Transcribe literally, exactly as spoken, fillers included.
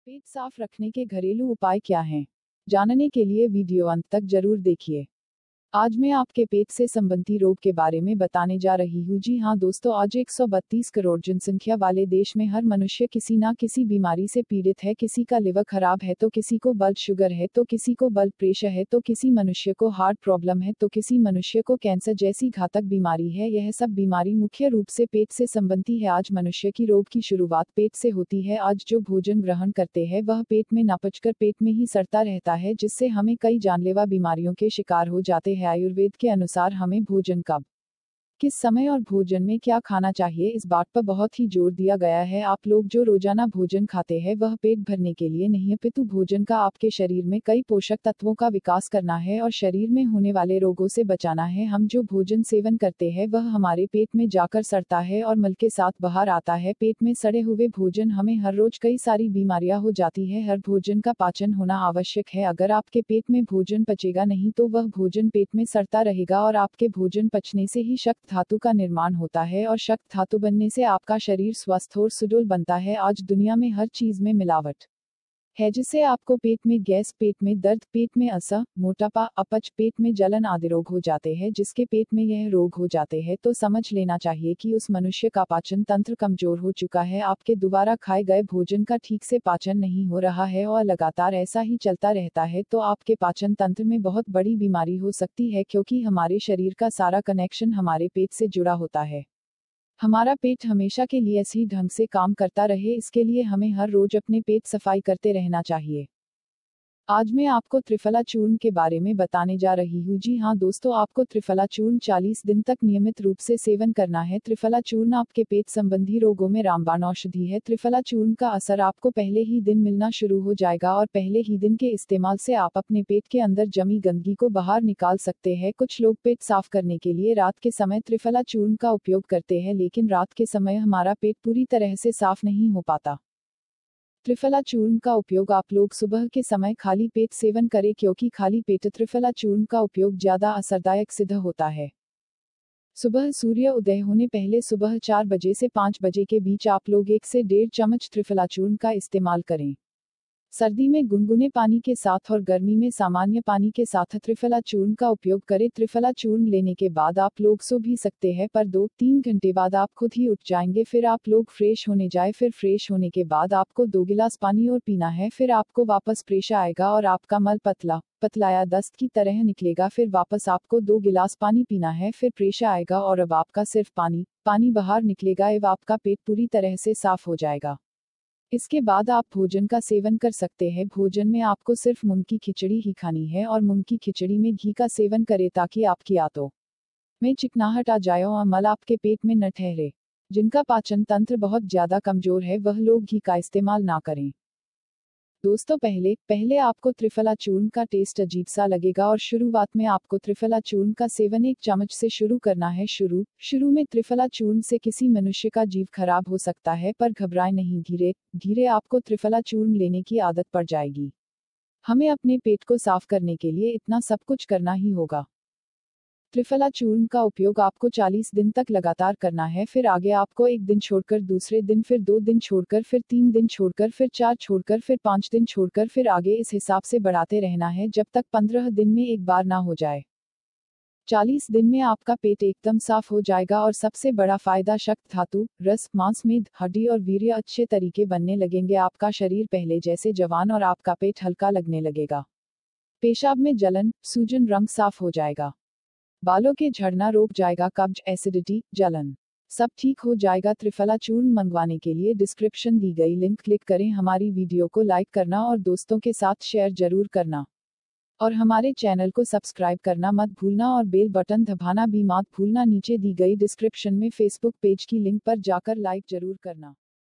पेट साफ रखने के घरेलू उपाय क्या हैं? जानने के लिए वीडियो अंत तक जरूर देखिए। आज मैं आपके पेट से संबंधी रोग के बारे में बताने जा रही हूँ। जी हाँ दोस्तों, आज एक सौ बत्तीस करोड़ जनसंख्या वाले देश में हर मनुष्य किसी ना किसी बीमारी से पीड़ित है। किसी का लिवर खराब है तो किसी को ब्लड शुगर है तो किसी को ब्लड प्रेशर है तो किसी मनुष्य को हार्ट प्रॉब्लम है तो किसी मनुष्य को कैंसर जैसी घातक बीमारी है। यह सब बीमारी मुख्य रूप से पेट से संबंधी है। आज मनुष्य की रोग की शुरुआत पेट से होती है। आज जो भोजन ग्रहण करते हैं वह पेट में न पचकर पेट में ही सड़ता रहता है, जिससे हमें कई जानलेवा बीमारियों के शिकार हो जाते हैं। आयुर्वेद के अनुसार हमें भोजन कब, किस समय और भोजन में क्या खाना चाहिए, इस बात पर बहुत ही जोर दिया गया है। आप लोग जो रोजाना भोजन खाते हैं वह पेट भरने के लिए नहीं, अपितु भोजन का आपके शरीर में कई पोषक तत्वों का विकास करना है और शरीर में होने वाले रोगों से बचाना है। हम जो भोजन सेवन करते हैं वह हमारे पेट में जाकर सड़ता है और मल के साथ बाहर आता है। पेट में सड़े हुए भोजन हमें हर रोज कई सारी बीमारियां हो जाती है। हर भोजन का पाचन होना आवश्यक है। अगर आपके पेट में भोजन पचेगा नहीं तो वह भोजन पेट में सड़ता रहेगा और आपके भोजन पचने से ही शक्त धातु का निर्माण होता है और शक्त धातु बनने से आपका शरीर स्वस्थ और सुडौल बनता है। आज दुनिया में हर चीज में मिलावट है, जिससे आपको पेट में गैस, पेट में दर्द, पेट में अल्सर, मोटापा, अपच, पेट में जलन आदि रोग हो जाते हैं। जिसके पेट में यह रोग हो जाते हैं तो समझ लेना चाहिए कि उस मनुष्य का पाचन तंत्र कमजोर हो चुका है। आपके दोबारा खाए गए भोजन का ठीक से पाचन नहीं हो रहा है और लगातार ऐसा ही चलता रहता है तो आपके पाचन तंत्र में बहुत बड़ी बीमारी हो सकती है, क्योंकि हमारे शरीर का सारा कनेक्शन हमारे पेट से जुड़ा होता है। हमारा पेट हमेशा के लिए इसी ढंग से काम करता रहे, इसके लिए हमें हर रोज अपने पेट सफाई करते रहना चाहिए। आज मैं आपको त्रिफला चूर्ण के बारे में बताने जा रही हूँ। जी हाँ दोस्तों, आपको त्रिफला चूर्ण चालीस दिन तक नियमित रूप से सेवन करना है। त्रिफला चूर्ण आपके पेट संबंधी रोगों में रामबाण औषधि है। त्रिफला चूर्ण का असर आपको पहले ही दिन मिलना शुरू हो जाएगा और पहले ही दिन के इस्तेमाल से आप अपने पेट के अंदर जमी गंदगी को बाहर निकाल सकते हैं। कुछ लोग पेट साफ करने के लिए रात के समय त्रिफला चूर्ण का उपयोग करते हैं, लेकिन रात के समय हमारा पेट पूरी तरह से साफ नहीं हो पाता। त्रिफला चूर्ण का उपयोग आप लोग सुबह के समय खाली पेट सेवन करें, क्योंकि खाली पेट त्रिफला चूर्ण का उपयोग ज्यादा असरदायक सिद्ध होता है। सुबह सूर्य उदय होने पहले सुबह चार बजे से पाँच बजे के बीच आप लोग एक से डेढ़ चम्मच त्रिफला चूर्ण का इस्तेमाल करें। सर्दी में गुनगुने पानी के साथ और गर्मी में सामान्य पानी के साथ त्रिफला चूर्ण का उपयोग करें। त्रिफला चूर्ण लेने के बाद आप लोग सो भी सकते हैं, पर दो तीन घंटे बाद आप खुद ही उठ जाएंगे। फिर आप लोग फ्रेश होने जाए। फिर फ्रेश होने के बाद आपको दो गिलास पानी और पीना है। फिर आपको वापस प्रेशर आएगा और आपका मल पतला पतलाया दस्त की तरह निकलेगा। फिर वापस आपको दो गिलास पानी पीना है। फिर प्रेशर आएगा और अब आपका सिर्फ पानी पानी बाहर निकलेगा। अब आपका पेट पूरी तरह से साफ हो जाएगा। इसके बाद आप भोजन का सेवन कर सकते हैं। भोजन में आपको सिर्फ मूंग की खिचड़ी ही खानी है और मूंग की खिचड़ी में घी का सेवन करें, ताकि आपकी आंतों में चिकनाहट आ जाए और मल आपके पेट में न ठहरे। जिनका पाचन तंत्र बहुत ज्यादा कमजोर है वह लोग घी का इस्तेमाल ना करें। दोस्तों, पहले पहले आपको त्रिफला चूर्ण का टेस्ट अजीब सा लगेगा और शुरुआत में आपको त्रिफला चूर्ण का सेवन एक चम्मच से शुरू करना है। शुरू शुरू में त्रिफला चूर्ण से किसी मनुष्य का जीव खराब हो सकता है, पर घबराएं नहीं। धीरे धीरे आपको त्रिफला चूर्ण लेने की आदत पड़ जाएगी। हमें अपने पेट को साफ करने के लिए इतना सब कुछ करना ही होगा। त्रिफला चूर्ण का उपयोग आपको चालीस दिन तक लगातार करना है। फिर आगे आपको एक दिन छोड़कर दूसरे दिन, फिर दो दिन छोड़कर, फिर तीन दिन छोड़कर, फिर चार छोड़कर, फिर पाँच दिन छोड़कर, फिर आगे इस हिसाब से बढ़ाते रहना है जब तक पंद्रह दिन में एक बार ना हो जाए। चालीस दिन में आपका पेट एकदम साफ हो जाएगा और सबसे बड़ा फायदा शक्त धातु, रस, मांस, मेद, हड्डी और वीर्य अच्छे तरीके बनने लगेंगे। आपका शरीर पहले जैसे जवान और आपका पेट हल्का लगने लगेगा। पेशाब में जलन, सूजन, रंग साफ हो जाएगा। बालों के झड़ना रुक जाएगा। कब्ज, एसिडिटी, जलन सब ठीक हो जाएगा। त्रिफला चूर्ण मंगवाने के लिए डिस्क्रिप्शन दी गई लिंक क्लिक करें। हमारी वीडियो को लाइक करना और दोस्तों के साथ शेयर जरूर करना और हमारे चैनल को सब्सक्राइब करना मत भूलना और बेल बटन दबाना भी मत भूलना। नीचे दी गई डिस्क्रिप्शन में फेसबुक पेज की लिंक पर जाकर लाइक जरूर करना।